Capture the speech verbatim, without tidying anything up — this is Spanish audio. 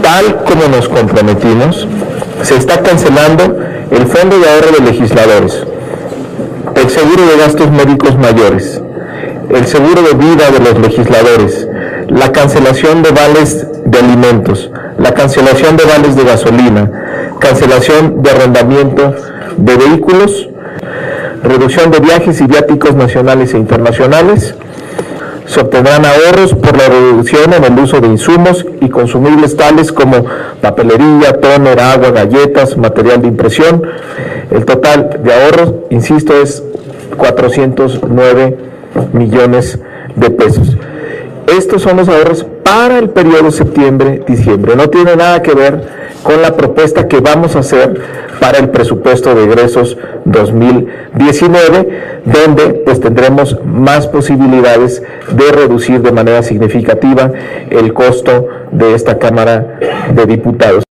tal como nos comprometimos, se está cancelando el Fondo de Ahorro de Legisladores, el seguro de gastos médicos mayores, el seguro de vida de los legisladores, la cancelación de vales de alimentos, la cancelación de vales de gasolina, cancelación de arrendamiento de vehículos, reducción de viajes y viáticos nacionales e internacionales. Se obtendrán ahorros por la reducción en el uso de insumos y consumibles tales como papelería, tóner, agua, galletas, material de impresión. El total de ahorros, insisto, es cuatrocientos nueve millones de pesos. Estos son los ahorros para el periodo septiembre-diciembre. No tiene nada que ver con la propuesta que vamos a hacer para el presupuesto de egresos dos mil diecinueve, donde pues tendremos más posibilidades de reducir de manera significativa el costo de esta Cámara de Diputados.